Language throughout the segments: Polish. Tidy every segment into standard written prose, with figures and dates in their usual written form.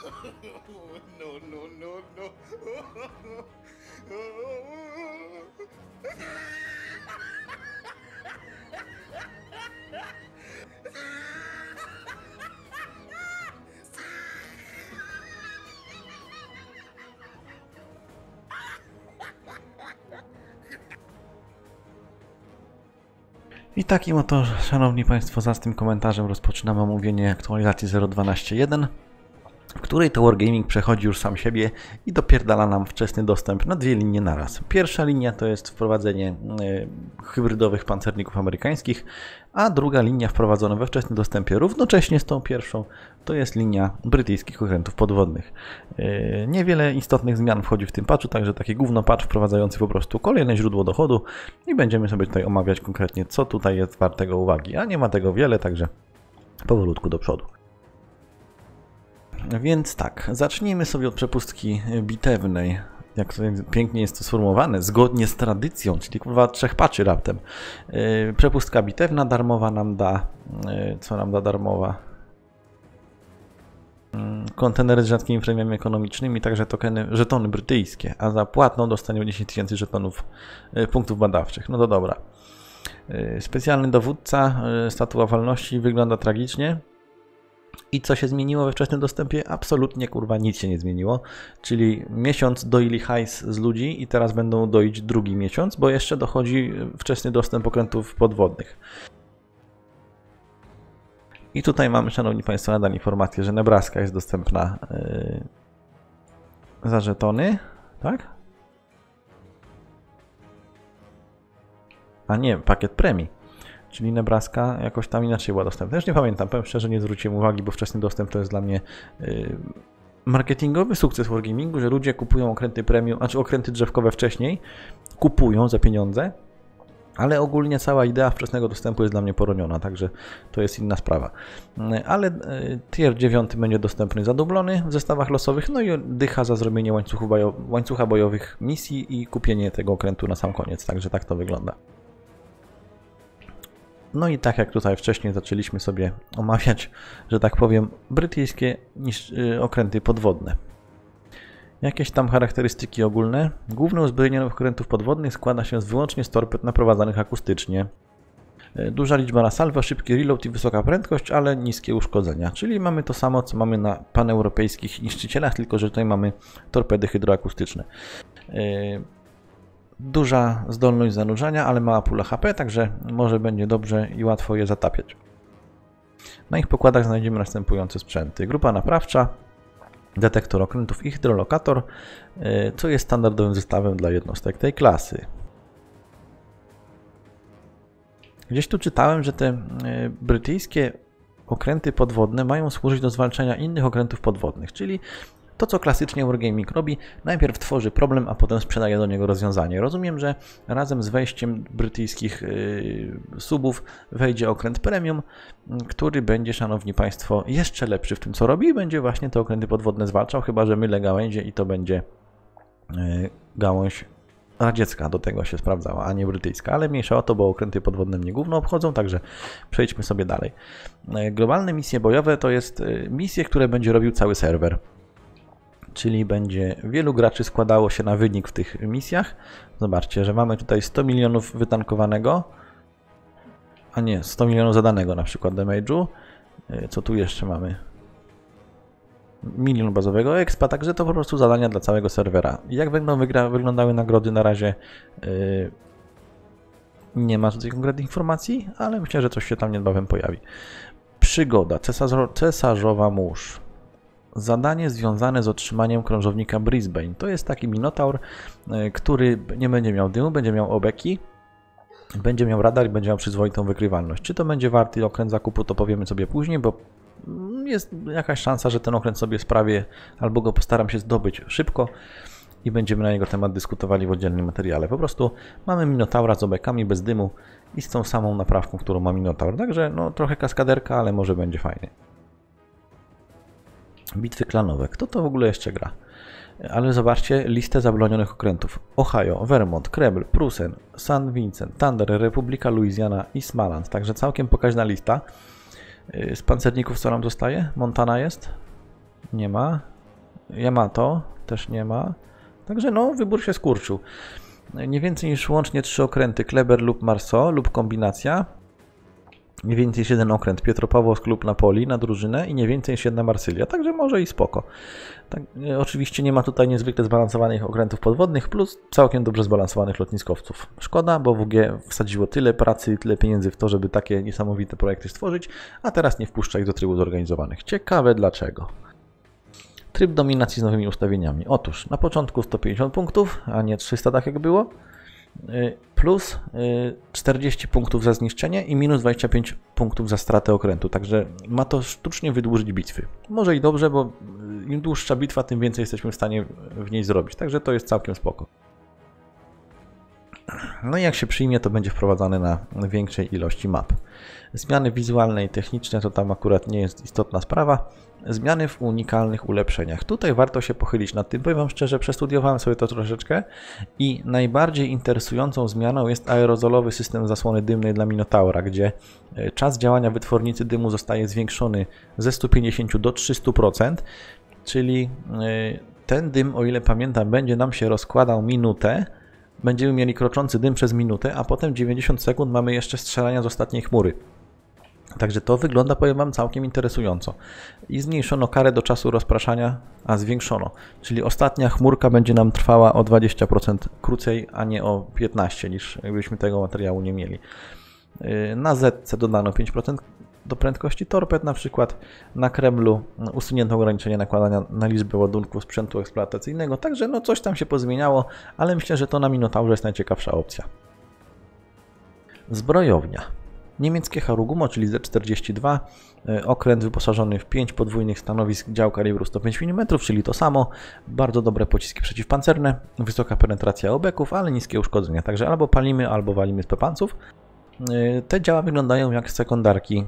No, no, no, no. I takim oto, szanowni państwo, z tym komentarzem rozpoczynamy omówienie aktualizacji 0.12.1, w której to Wargaming przechodzi już sam siebie i dopierdala nam wczesny dostęp na dwie linie naraz. Pierwsza linia to jest wprowadzenie hybrydowych pancerników amerykańskich, a druga linia wprowadzona we wczesnym dostępie równocześnie z tą pierwszą to jest linia brytyjskich okrętów podwodnych. Niewiele istotnych zmian wchodzi w tym patchu, także taki gówno patch wprowadzający po prostu kolejne źródło dochodu i będziemy sobie tutaj omawiać konkretnie, co tutaj jest wartego uwagi, a nie ma tego wiele, także powolutku do przodu. Więc tak, zacznijmy sobie od przepustki bitewnej, jak to pięknie jest to sformułowane, zgodnie z tradycją, czyli kurwa 3 patchy raptem. Przepustka bitewna darmowa nam da, co nam da darmowa? Kontenery z rzadkimi premiami ekonomicznymi, także tokeny, żetony brytyjskie, a za płatną dostaniemy 10 000 żetonów punktów badawczych. No to dobra. Specjalny dowódca, statua walności wygląda tragicznie. I co się zmieniło we wczesnym dostępie? Absolutnie kurwa nic się nie zmieniło. Czyli miesiąc doili hajs z ludzi i teraz będą doić drugi miesiąc, bo jeszcze dochodzi wczesny dostęp okrętów podwodnych. I tutaj mamy, szanowni państwo, nadal informację, że Nebraska jest dostępna za żetony, tak? A nie, pakiet premii. Czyli Nebraska jakoś tam inaczej była dostępna. Już nie pamiętam, powiem szczerze, nie zwróciłem uwagi, bo wczesny dostęp to jest dla mnie marketingowy sukces Wargamingu, że ludzie kupują okręty premium, znaczy okręty drzewkowe wcześniej, kupują za pieniądze, ale ogólnie cała idea wczesnego dostępu jest dla mnie poroniona, także to jest inna sprawa. Ale tier 9 będzie dostępny zadublony w zestawach losowych, no i dycha za zrobienie łańcucha bojowych misji i kupienie tego okrętu na sam koniec, także tak to wygląda. No i tak jak tutaj wcześniej zaczęliśmy sobie omawiać, że tak powiem, brytyjskie okręty podwodne. Jakieś tam charakterystyki ogólne. Główne uzbrojenie nowych okrętów podwodnych składa się wyłącznie z torped naprowadzanych akustycznie. Duża liczba na salwę, szybki reload i wysoka prędkość, ale niskie uszkodzenia. Czyli mamy to samo, co mamy na paneuropejskich niszczycielach, tylko że tutaj mamy torpedy hydroakustyczne. Duża zdolność zanurzania, ale mała pula HP, także może będzie dobrze i łatwo je zatapiać. Na ich pokładach znajdziemy następujące sprzęty. Grupa naprawcza, detektor okrętów i hydrolokator, co jest standardowym zestawem dla jednostek tej klasy. Gdzieś tu czytałem, że te brytyjskie okręty podwodne mają służyć do zwalczania innych okrętów podwodnych, czyli to, co klasycznie Wargaming robi, najpierw tworzy problem, a potem sprzedaje do niego rozwiązanie. Rozumiem, że razem z wejściem brytyjskich subów wejdzie okręt premium, który będzie, szanowni państwo, jeszcze lepszy w tym, co robi i będzie właśnie te okręty podwodne zwalczał, chyba że mylę gałęzie i to będzie gałąź radziecka do tego się sprawdzała, a nie brytyjska, ale mniejsza o to, bo okręty podwodne mnie gówno obchodzą, także przejdźmy sobie dalej. Globalne misje bojowe to jest misje, które będzie robił cały serwer. Czyli będzie wielu graczy składało się na wynik w tych misjach. Zobaczcie, że mamy tutaj 100 milionów wytankowanego, a nie, 100 milionów zadanego na przykład damage'u. Co tu jeszcze mamy? 1 milion bazowego expa, także to po prostu zadania dla całego serwera. Jak będą wyglądały nagrody na razie nie ma tutaj konkretnych informacji, ale myślę, że coś się tam niebawem pojawi. Przygoda, cesarzowa mórz. Zadanie związane z otrzymaniem krążownika Brisbane. To jest taki minotaur, który nie będzie miał dymu, będzie miał obeki, będzie miał radar i będzie miał przyzwoitą wykrywalność. Czy to będzie warty okręt zakupu, to powiemy sobie później, bo jest jakaś szansa, że ten okręt sobie sprawię albo go postaram się zdobyć szybko i będziemy na jego temat dyskutowali w oddzielnym materiale. Po prostu mamy minotaura z obekami, bez dymu i z tą samą naprawką, którą ma minotaur. Także no, trochę kaskaderka, ale może będzie fajnie. Bitwy klanowe. Kto to w ogóle jeszcze gra? Ale zobaczcie listę zabronionych okrętów. Ohio, Vermont, Krebel, Prusen, St. Vincent, Thunder, Republika Louisiana i Smaland. Także całkiem pokaźna lista. Z pancerników co nam zostaje? Montana jest? Nie ma. Yamato też nie ma. Także no, wybór się skurczył. Nie więcej niż łącznie 3 okręty Kleber lub Marceau lub kombinacja. Nie więcej niż 1 okręt Pietropawłowsk lub Napoli na drużynę i nie więcej niż 1 Marsylia, także może i spoko. Tak, oczywiście nie ma tutaj niezwykle zbalansowanych okrętów podwodnych, plus całkiem dobrze zbalansowanych lotniskowców. Szkoda, bo WG wsadziło tyle pracy i tyle pieniędzy w to, żeby takie niesamowite projekty stworzyć, a teraz nie wpuszcza ich do trybów zorganizowanych. Ciekawe dlaczego. Tryb dominacji z nowymi ustawieniami. Otóż na początku 150 punktów, a nie 300 tak jak było. Plus 40 punktów za zniszczenie i minus 25 punktów za stratę okrętu. Także ma to sztucznie wydłużyć bitwy. Może i dobrze, bo im dłuższa bitwa, tym więcej jesteśmy w stanie w niej zrobić. Także to jest całkiem spoko. No i jak się przyjmie, to będzie wprowadzane na większej ilości map. Zmiany wizualne i techniczne to tam akurat nie jest istotna sprawa. Zmiany w unikalnych ulepszeniach. Tutaj warto się pochylić nad tym. Powiem wam szczerze, przestudiowałem sobie to troszeczkę i najbardziej interesującą zmianą jest aerozolowy system zasłony dymnej dla Minotaura, gdzie czas działania wytwornicy dymu zostaje zwiększony ze 150 do 300%, czyli ten dym, o ile pamiętam, będzie nam się rozkładał minutę. Będziemy mieli kroczący dym przez minutę, a potem 90 sekund mamy jeszcze strzelania z ostatniej chmury. Także to wygląda, powiem wam, całkiem interesująco. I zmniejszono karę do czasu rozpraszania, a zwiększono. Czyli ostatnia chmurka będzie nam trwała o 20% krócej, a nie o 15%, niż gdybyśmy tego materiału nie mieli. Na Zetce dodano 5% do prędkości torped na przykład. Na Kremlu usunięto ograniczenie nakładania na liczbę ładunków sprzętu eksploatacyjnego. Także no coś tam się pozmieniało, ale myślę, że to na Minotaurze jest najciekawsza opcja. Zbrojownia. Niemieckie Harugumo, czyli Z-42, okręt wyposażony w 5 podwójnych stanowisk dział kalibru 105 mm, czyli to samo, bardzo dobre pociski przeciwpancerne, wysoka penetracja obeków, ale niskie uszkodzenia, także albo walimy z pepanców. Te działa wyglądają jak sekundarki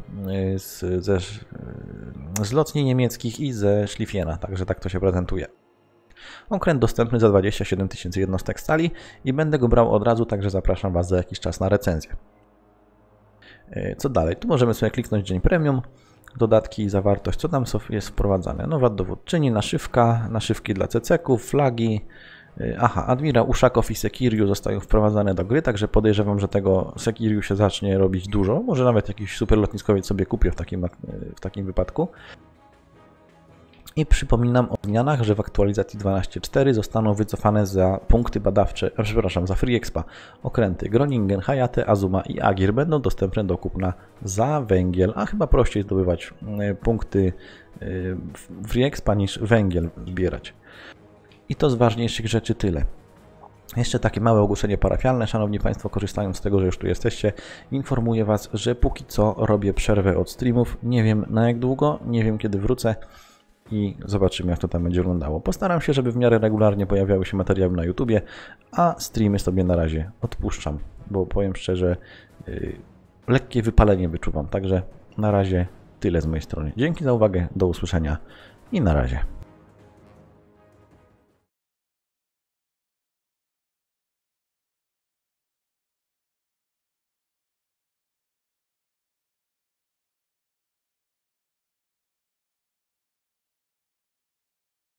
z lotni niemieckich i ze Schlieffena, także tak to się prezentuje. Okręt dostępny za 27 000 jednostek stali i będę go brał od razu, także zapraszam was za jakiś czas na recenzję. Co dalej? Tu możemy sobie kliknąć dzień premium, dodatki i zawartość, co tam jest wprowadzane. Nowa dowódczyni, naszywki dla ceceków, flagi. Aha, admirał Uszakow i Sekiriu zostają wprowadzane do gry, także podejrzewam, że tego Sekiriu się zacznie robić dużo. Może nawet jakiś super lotniskowiec sobie kupię w takim wypadku. I przypominam o zmianach, że w aktualizacji 12.4 zostaną wycofane za punkty badawcze, za Free Expa okręty Groningen, Hayate, Azuma i Agir będą dostępne do kupna za węgiel, a chyba prościej zdobywać punkty Free Expa niż węgiel zbierać. I to z ważniejszych rzeczy tyle. Jeszcze takie małe ogłoszenie parafialne. Szanowni Państwo, korzystając z tego, że już tu jesteście, informuję Was, że póki co robię przerwę od streamów. Nie wiem na jak długo, nie wiem kiedy wrócę. I zobaczymy, jak to tam będzie wyglądało. Postaram się, żeby w miarę regularnie pojawiały się materiały na YouTubie, a streamy sobie na razie odpuszczam, bo powiem szczerze, lekkie wypalenie wyczuwam. Także na razie tyle z mojej strony. Dzięki za uwagę, do usłyszenia i na razie.